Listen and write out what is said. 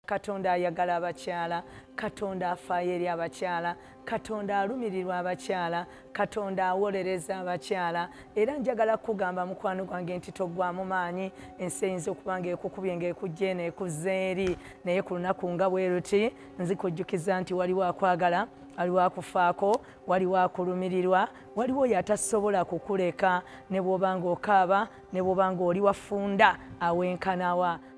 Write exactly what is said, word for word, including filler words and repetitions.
Katonda ayagala abakyala, Katonda afaayo eri abakyala, Katonda alumirirwa abakyala, Katonda awolereza abakyala. Era njagala kugamba mukwano gwange nti toggwamu maanyi, ensi eyinza okuba ng'ekukubye ng'ekujja eno ekuzza eri, naye ku lunaku nga bwe ruti nzikujjukiza nti waliwo akwagala, waliwo akufaako, waliwo akulumirirwa, waliwo yatasobola kukuleka ne bw'oba ng'okaaba, ne bw'oba ng'oli wafunda awenkanawa.